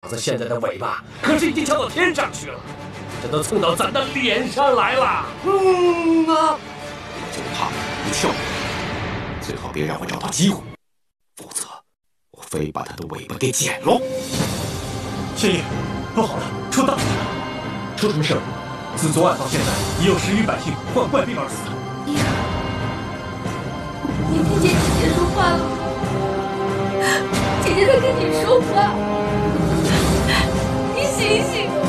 子现在的尾巴可是已经翘到天上去了，这都蹭到咱的脸上来了。 就怕不跳，最好别让我找到机会，否则我非把他的尾巴给剪喽。 县爷，不好了，出大事了！出什么事了？自昨晚到现在，已有10余百姓患怪病而死。 你听见姐姐说话了吗？姐姐在跟你说话，你醒醒！